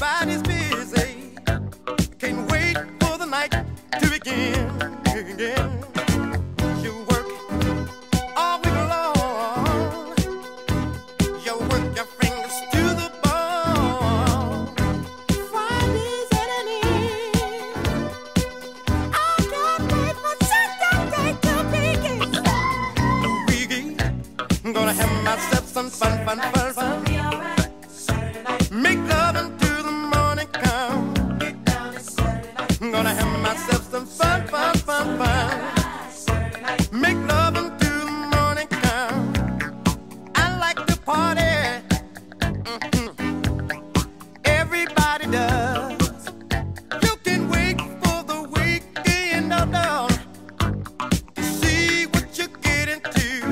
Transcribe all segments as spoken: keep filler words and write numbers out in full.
Everybody's busy. Can't wait for the night to begin. Again. You work all week long. You work your fingers to the bone. Friday's at an end. I can't wait for Saturday to begin. The weekend, I'm gonna have myself some fun, fun, fun, fun. Make love until the morning come. I'm gonna have myself some fun, fun, fun, fun. Make love until the morning come. I like to party. Mm-hmm. Everybody does. You can wait for the weekend, no, no, to see what you get into.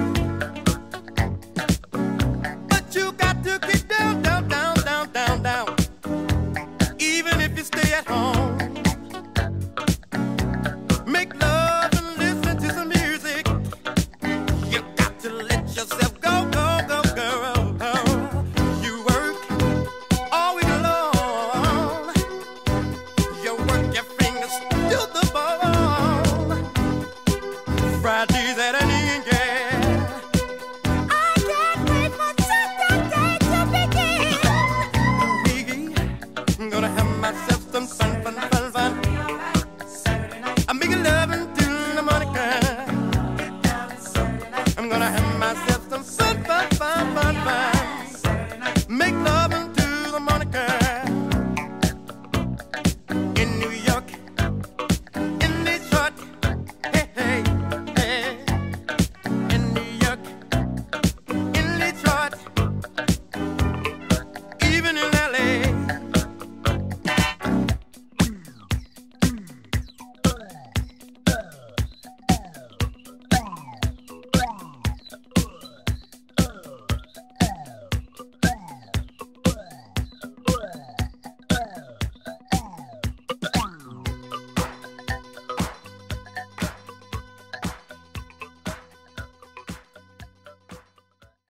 But you got to get down, down, down, down, down, down. Even if you stay at home.